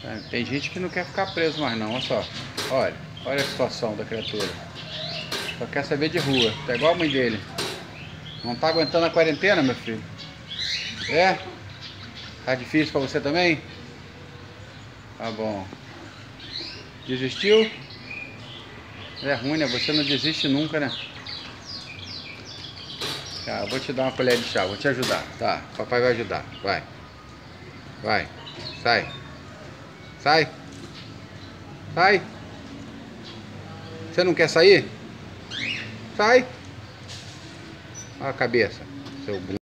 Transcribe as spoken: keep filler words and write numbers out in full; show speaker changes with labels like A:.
A: Tem gente que não quer ficar preso mais não, olha só. Olha, olha a situação da criatura. Só quer saber de rua, tá igual a mãe dele. Não tá aguentando a quarentena, meu filho? É? Tá difícil pra você também? Tá bom. Desistiu? É ruim, né? Você não desiste nunca, né? Tá, vou te dar uma colher de chá, vou te ajudar. Tá, papai vai ajudar. Vai. Vai. Sai. Sai. Sai. Você não quer sair? Sai. Olha a cabeça, seu